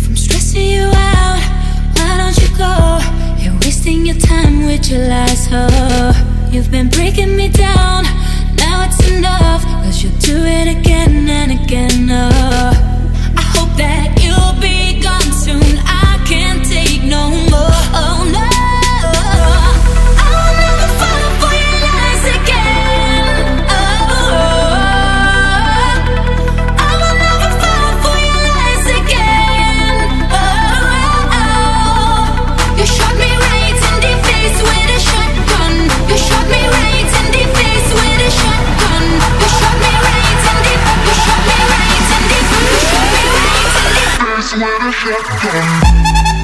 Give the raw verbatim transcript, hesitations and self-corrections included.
I'm stressing you out, why don't you go? You're wasting your time with your lies, oh. You've been breaking me down, now it's enough, cause you'll do it again and again, oh. I hope that you'll be gone soon, I can't take no more, oh no. I'll never fall for your lies again, oh. I will never fall for your lies again, oh. You shot me right in the face with a shotgun. You shot me right in the face with a shotgun. You shot me right in the, you shot me right in the, you shot me right in the face with a shotgun.